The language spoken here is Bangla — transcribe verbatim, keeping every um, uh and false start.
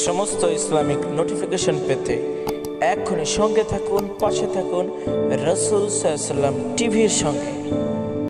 সমস্ত ইসলামিক নোটিফিকেশন পেতে এক্ষুনি সঙ্গে থাকুন, পাশে থাকুন রাসূল সাল্লাল্লাহু আলাইহি ওয়াসাল্লাম টিভির সঙ্গে।